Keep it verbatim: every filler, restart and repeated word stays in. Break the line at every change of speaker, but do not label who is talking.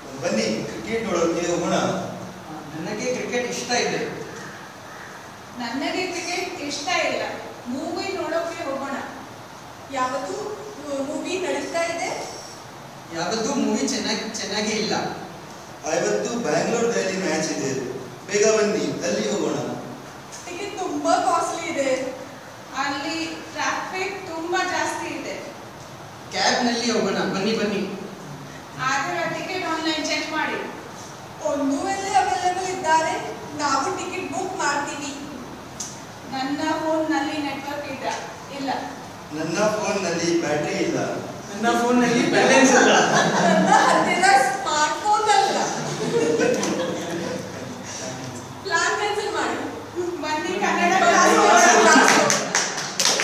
ಬನ್ನಿ ಕ್ರಿಕೆಟ್ ನೋಡೋಕೆ ಹೋಗೋಣ.
ನನಗೆ ಕ್ರಿಕೆಟ್ ಇಷ್ಟ ಇದೆ.
ನನಗೆ ಕ್ರಿಕೆಟ್ ಇಷ್ಟ ಇಲ್ಲ. ಮೂವಿ ನೋಡೋಕೆ ಹೋಗೋಣ.
ಯಾವುದು ಮೂವಿ ನಡೀತಾ ಇದೆ?
ಯಾವುದು ಮೂವಿ ಚೆನ್ನಾಗಿ ಚೆನ್ನಾಗಿ ಇಲ್ಲ.
ಇವತ್ತು ಬ್ಯಾಂಗ್ಳೂರ್ದಲ್ಲಿ ಮ್ಯಾಚ್ ಇದೆ, ಬೇಗ ಬನ್ನಿ ಅಲ್ಲಿ ಹೋಗೋಣ.
ಟಿಕೆಟ್ ತುಂಬಾ ಕಾಸ್ಟ್ಲಿ ಇದೆ.
ಅಲ್ಲಿ ಟ್ರಾಫಿಕ್ ತುಂಬಾ ಜಾಸ್ತಿ ಇದೆ.
ಕ್ಯಾಬ್ ನಲ್ಲಿ ಹೋಗೋಣ, ಬನ್ನಿ ಬನ್ನಿ.
ಆದರೆ ಟಿಕೆಟ್ ಆನ್ಲೈನ್ ಚೆಕ್ ಮಾಡಿ.
ಒಂದು ವೇಳೆ ಅವೈಲೇಬಲ್ ಇದ್ದಾರೆ ನಾವು ಟಿಕೆಟ್ ಬುಕ್ ಮಾಡ್ತೀವಿ.
ನನ್ನ ಫೋನ್ ನಲ್ಲಿ ನೆಟ್ವರ್ಕ್ ಇಲ್ಲ ಇಲ್ಲ
ನನ್ನ ಫೋನ್ ನಲ್ಲಿ ಬ್ಯಾಟರಿ ಇಲ್ಲ.
ನನ್ನ ಫೋನ್ ನಲ್ಲಿ ಬ್ಯಾಲೆನ್ಸ್ ಇಲ್ಲ.
ನನ್ನ ಹತ್ತಿರ